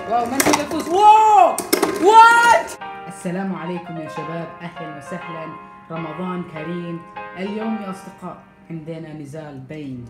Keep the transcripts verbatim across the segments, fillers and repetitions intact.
واو من سوف يفوز؟ واو وات. السلام عليكم يا شباب، اهلا وسهلا، رمضان كريم. اليوم يا اصدقاء عندنا نزال بين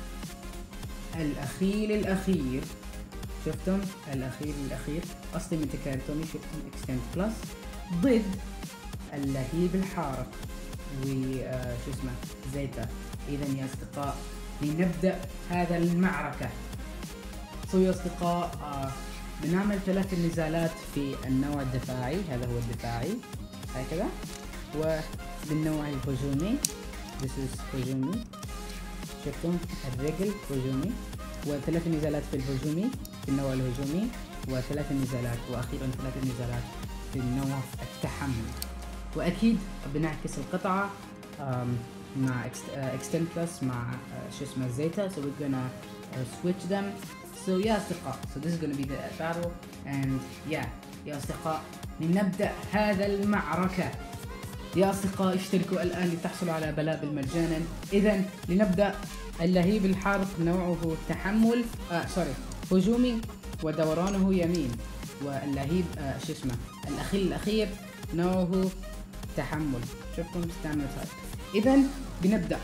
الاخيل الاخير، شفتم الاخير الاخير اصلي من تكارتومي، شفتم اكستند بلس، ضد اللهيب الحارق وشو اسمه زيتا. اذا يا اصدقاء لنبدا هذا المعركه. سو يا اصدقاء آه بنعمل ثلاث نزالات في النوع الدفاعي، هذا هو الدفاعي هكذا، وبالنوع الهجومي this is هجومي، شفتم الرجل هجومي، وثلاث نزالات في الهجومي في النوع الهجومي، وثلاث نزالات واخيرا ثلاث نزالات في النوع التحمل. واكيد بنعكس القطعه مع اكستند بلس مع شو اسمه زيتا. so we're gonna uh, switch them. so يا اصدقاء so this is gonna be the battle and yeah يا اصدقاء لنبدا هذا المعركه. يا اصدقاء اشتركوا الان لتحصلوا على بلابل مجانا. اذا لنبدا. اللهيب الحارق نوعه تحمل آه سوري هجومي ودورانه يمين، واللهيب آه شو اسمه الاخيل الاخير نوعه تحمل، شفتم ستاندرد تايب. اذا بنبدا.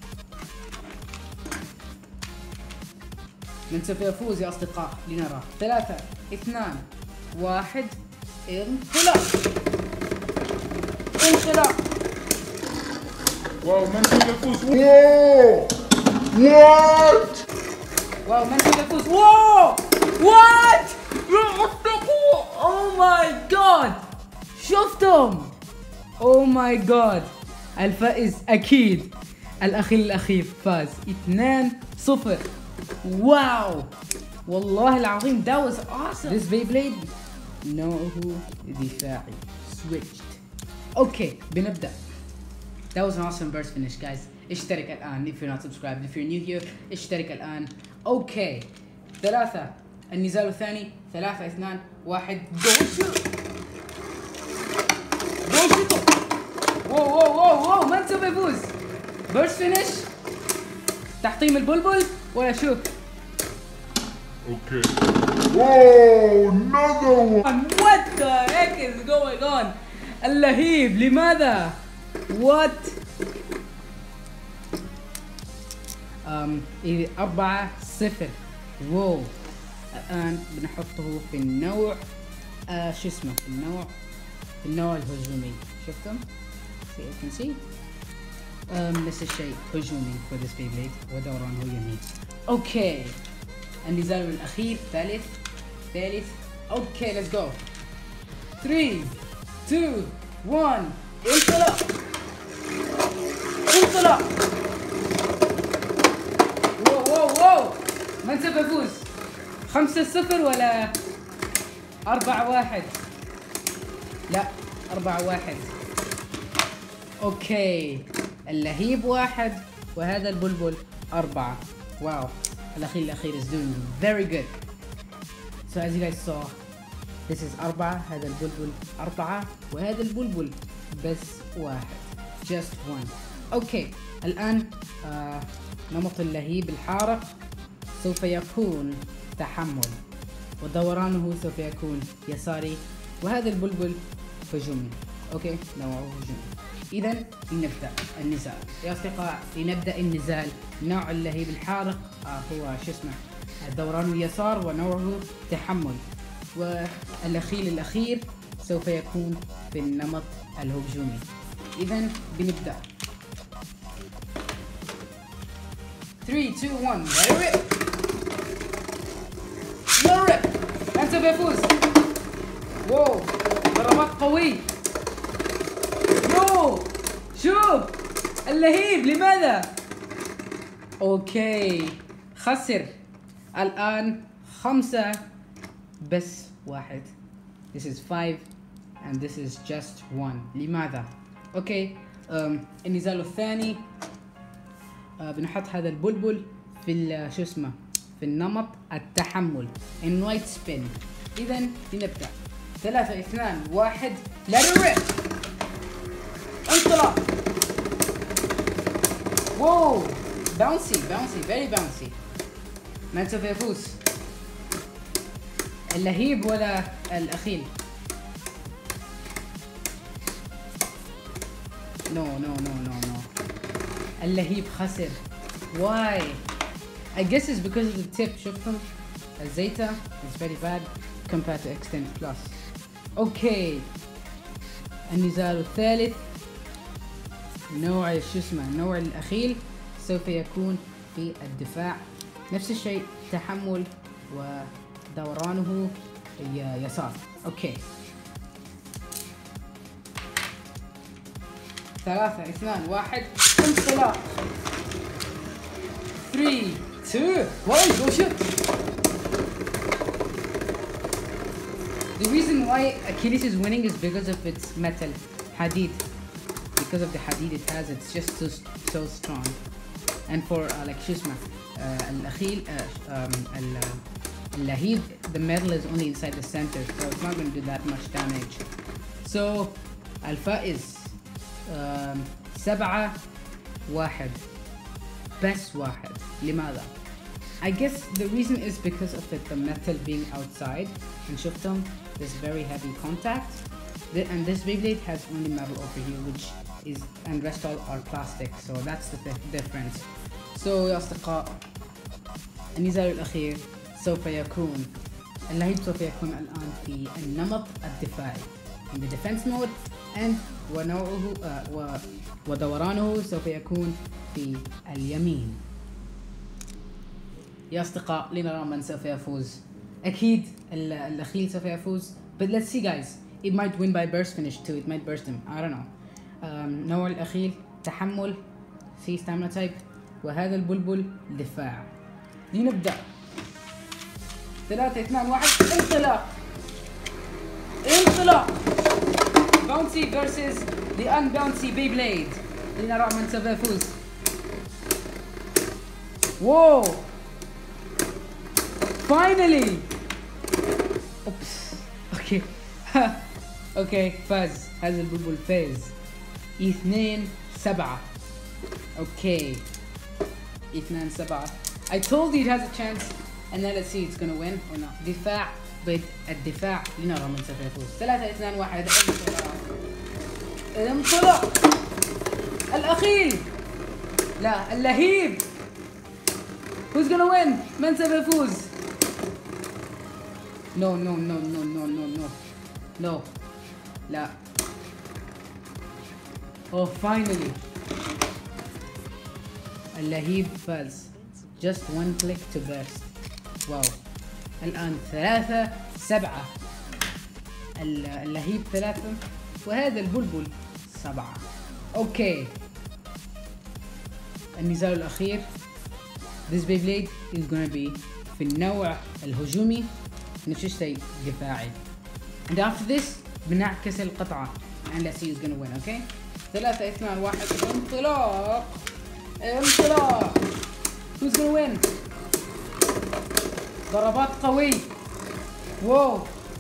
من سوف يفوز يا اصدقاء؟ لنرى. ثلاثة اثنان واحد انطلاق. انطلاق. واو من سوف يفوز؟ واو وات. واو من سوف يفوز؟ واو وات يا اصدقاء. او ماي جاد، شفتم؟ او ماي جاد، الفائز اكيد الاخيل الاخير فاز اثنين صفر. واو والله العظيم that was awesome. This Beyblade نوعه دفاعي switched. اوكي بنبدأ. That was an awesome burst finish guys. اشترك الآن if you're not subscribed. If you're new here اشترك الآن. اوكي ثلاثة، النزال الثاني. ثلاثة اثنان واحد جو شوت. جو شوت. واو واو واو واو من سوف يفوز؟ burst finish تحطيم البلبل ولا شوف؟ اوكي. واو another one. What the heck is going on؟ اللهيب لماذا؟ What؟ أم أربعة صفر. واو. الآن بنحطه في النوع آه شو اسمه في النوع في النوع الهجومي، شفتم؟ see you can see أم نفس الشيء هجومي for this Beyblade ودورانه يمين. اوكي النزال الأخير ثالث ثالث. اوكي let's go. ثلاثة اثنين واحد انطلاق. انطلاق. واو واو واو من سوف يفوز؟ خمسة صفر ولا أربعة واحد؟ لا أربعة واحد. اوكي اللهيب واحد وهذا البلبل أربعة. واو الأخير الأخير is doing very good. so as you guys saw this is أربعة، هذا البلبل أربعة وهذا البلبل بس واحد just one. اوكي الآن آه نمط اللهيب الحارق سوف يكون تحمل ودورانه سوف يكون يساري، وهذا البلبل هجومي. اوكي نوعه هجومي. اذا لنبدا النزال يا اصدقاء. لنبدا النزال. نوع اللهيب الحارق آه هو شو اسمه دورانه اليسار ونوعه تحمل، والاخيل الاخير سوف يكون في النمط الهجومي. اذا بنبدا. ثلاثة اثنين واحد let it rip. let it rip. من سوف يفوز؟ واو ضربات قوي. يو شوف اللهيب لماذا؟ اوكي خسر الآن خمسة بس واحد. This is five and this is just one. لماذا؟ اوكي أم النزال الثاني أه بنحط هذا البلبل في شو اسمه في النمط التحمل in white spin. اذا لنبدأ. ثلاثة اثنان واحد let it rip. انطلاق. واو bouncy bouncy very bouncy. من سوف يفوز؟ اللهيب ولا الأخيل؟ No, no, no, no, no. اللهيب خسر. Why? I guess it's because of the tip. شوفهم الزيتة is very bad compared to Extend Plus. Okay. النزال الثالث نوع شو اسمه النوع الأخيل سوف يكون في الدفاع. نفس الشيء تحمل ودورانه يسار. اوكي. ثلاثة اثنان واحد انطلاق. three two one go shoot. The reason why Achilles is winning is because of its metal hadid. Because of the hadid it has, it's just so, so strong. And for uh, like شو اسمه الأخيل اللهيب, the metal is only inside the center, so it's not going to do that much damage. So الفائز um, سبعة واحد بس واحد. لماذا؟ I guess the reason is because of it, the metal being outside, and شفتم this very heavy contact, the, and this Beyblade has only metal over here, which is, and rest all are plastic, so that's the th difference. So يا أصدقاء النزال الأخير سوف يكون اللهيب سوف يكون الآن في النمط الدفاعي in the defense mode, and ونوعه uh, و ودورانه سوف يكون في اليمين. يا أصدقاء لنرى من سوف يفوز. أكيد الأخيل سوف يفوز, but let's see guys, it might win by burst finish too, it might burst him, I don't know. um, نوع الأخيل تحمل في stamina type, وهذا البلبل دفاع. لنبدأ. ثلاثة اثنان واحد انطلاق. انطلاق. Bouncy versus the unbouncy Beyblade. لنرى من سوف يفوز. Whoa! Finally! Oops. Okay. Okay, فاز. هذا البلبل فاز. اثنين سبعة. Okay. اثنان سبعة. I told you it has a chance, and then let's see it's gonna win or not. دفاع ضد الدفاع. لنرى من سوف يفوز. ثلاثة اثنان واحد انطلاق. انطلاق. الأخيل. لا اللهيب. Who's gonna win? من سوف يفوز؟ No no no no no no no no. لا. Oh finally. اللهيب فاز. Just one click to burst. واو. الآن ثلاثة سبعة. اللهيب ثلاثة وهذا البلبل سبعة. اوكي. النزال الأخير. This Beyblade is gonna be في النوع الهجومي نفس الشيء دفاعي. And after this بنعكس القطعة. And let's see who's gonna win, okay? ثلاثة اثنان واحد انطلاق. انطلاق. Who's gonna win? ضربات قوي. واو.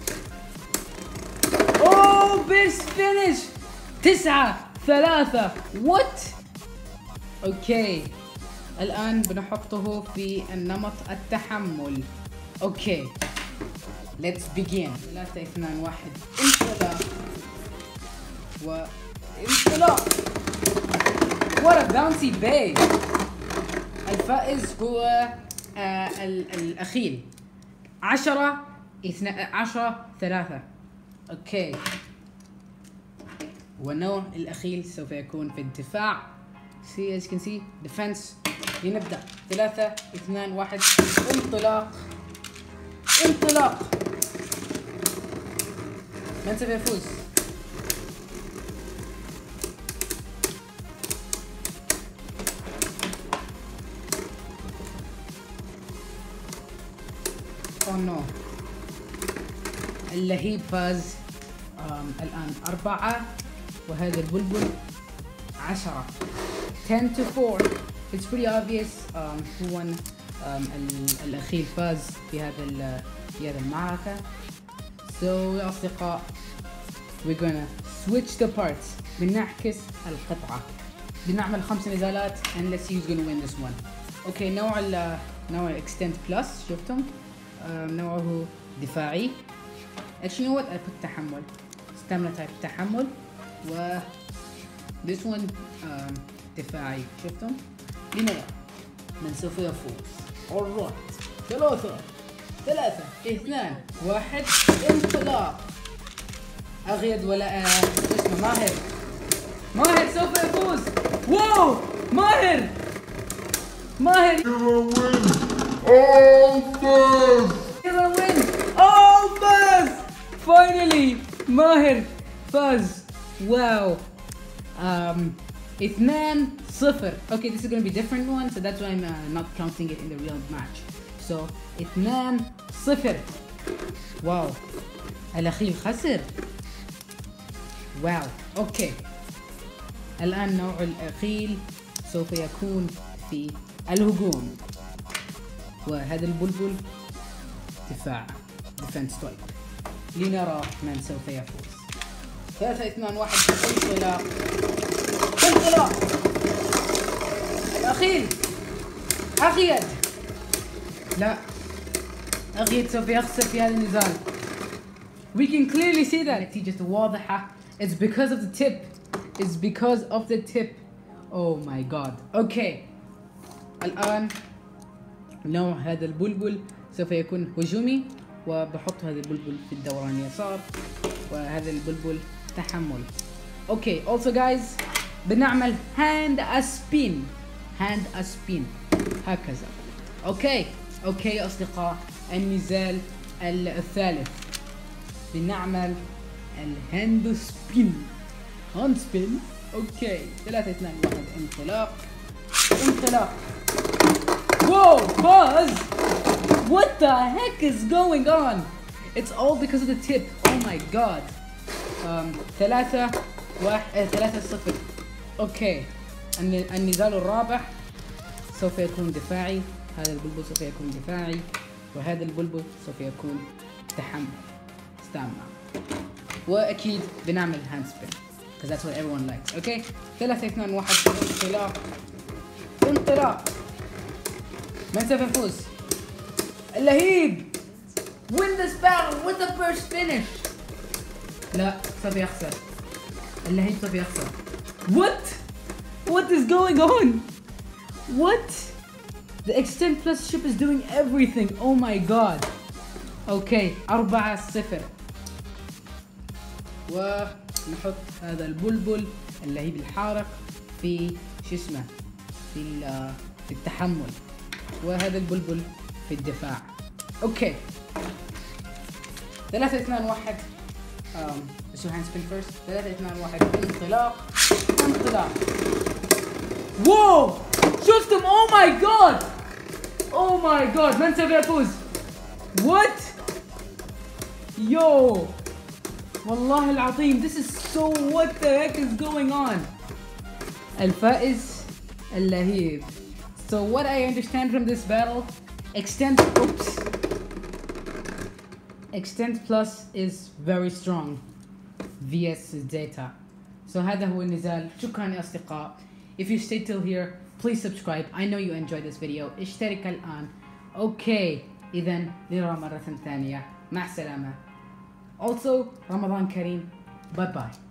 Oh, best finish. تسعة ثلاثة. What? اوكي. الآن بنحطه في النمط التحمل. اوكي. Let's begin. ثلاثة اثنان واحد انطلاق. وانطلاق. What a bouncy bay. الفائز هو آه الأخيل. عشرة اثنان عشرة ثلاثة. اوكي. ونوع الأخيل سوف يكون في الدفاع. See as you can see defense. لنبدأ. ثلاثة اثنان واحد انطلاق. انطلاق. من سوف يفوز؟ Oh no. اللهيب فاز. um, الآن أربعة وهذا البلبل عشرة. ten to four. It's pretty obvious um, who won. um, الأخير فاز في هذا في هذه المعركة. So يا أصدقاء we're gonna switch the parts. بنعكس القطعة. بنعمل خمس نزالات and let's see who's gonna win this one. Okay, نوع ال نوع Extend Plus شفتم؟ uh, نوعه دفاعي. actually you know what I put تحمل stamina type تحمل و this one um, دفاعي. شفتم؟ لنرى من سوف يفوز. alright ثلاثة ثلاثة اثنان واحد انطلاق. أغيد ولا اسمه ماهر. ماهر سوف يفوز. واو ماهر ماهر يلا وين. اوه فاز فاينلي. ماهر فاز. واو. um, اثنان صفر. okay this is gonna be different one so that's why I'm uh, not counting it in the real match. so اثنان صفر. واو الأخير خسر. واو اوكي الآن نوع الأخيل سوف يكون في الهجوم وهذا البلبل دفاع ديفنس تايب. لنرى من سوف يفوز. ثلاثة اثنان واحد انطلاق انطلاق. الأخيل أغيد. لا أغيد سوف يخسر في هذا النزال. We can clearly see that. نتيجة واضحة. It's because of the tip. It's because of the tip. Oh my god. Okay. الآن نوع هذا البلبل سوف يكون هجومي وبحط هذا البلبل في الدوران اليسار وهذا البلبل تحمل. Okay. Also guys بنعمل hand a spin. hand a spin هكذا. Okay. Okay أصدقاء النزال الثالث بنعمل الهاند سبين. هاند سبين. اوكي ثلاثة اثنان واحد انطلاق انطلاق. واو فاز. What the heck is going on? It's all because of the tip. Oh my god. um, ثلاثة واحد ثلاثة صفر. اوكي النزال الرابع سوف يكون دفاعي. هذا البلبل سوف يكون دفاعي وهذا البلبل سوف يكون تحمل ستامنا. واكيد بنعمل هاند سبين because that's what everyone likes. اوكي ثلاثة اثنان واحد انطلاق انطلاق. من سوف يفوز؟ اللهيب. win this battle with the first finish. لا سوف يخسر. اللهيب سوف يخسر. what what is going on? what the extend plus ship is doing everything. oh my god. اوكي أربعة صفر. ونحط هذا البلبل اللهيب الحارق في شو اسمه في في التحمل وهذا البلبل في الدفاع. اوكي ثلاثة اثنان واحد. um, so hand spin first. ثلاثة اثنان واحد انطلاق انطلاق. واو شفتم. oh my god oh my god من سوف يفوز؟ what yo والله العظيم this is so what the heck is going on. الفائز اللهيب. so what I understand from this battle extend oops extend plus is very strong vs data. so هذا هو النزال. شكرا يا أصدقاء. if you stayed till here please subscribe. I know you enjoyed this video. اشترك الآن. اوكي إذا نرى مرة ثانية. مع السلامة. Also رمضان كريم. باي باي.